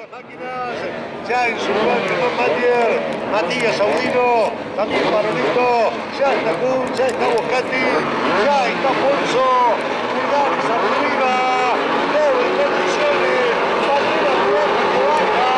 las máquinas, ya en su lugar con Matías Audino, también Maronito, ya está Kun, ya está Boscati, ya está Ponzo, pulgares arriba, todo en condiciones, bandera roja que baja.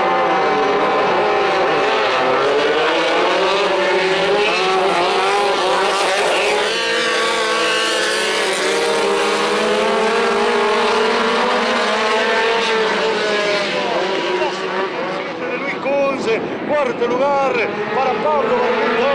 Cuarto lugar para Pablo Barrito.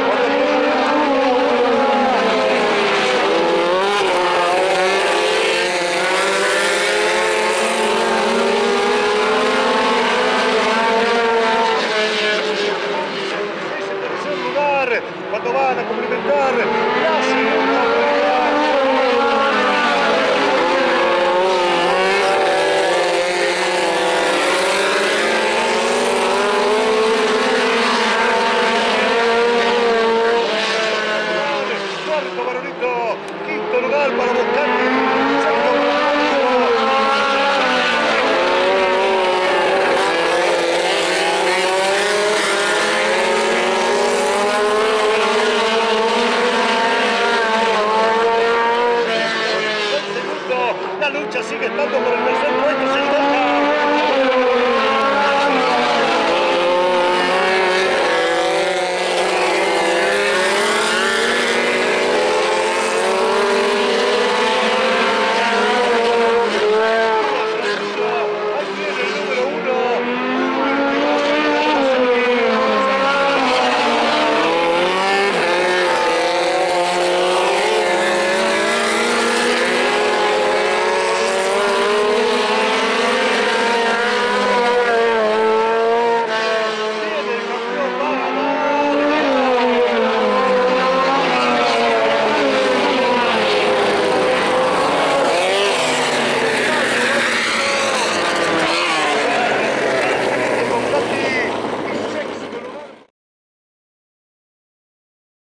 Es el tercer lugar cuando van a complementar la segunda vuelta. Quinto lugar para Boscati, sexto para el segundo, la lucha sigue estando por el tercer puesto, se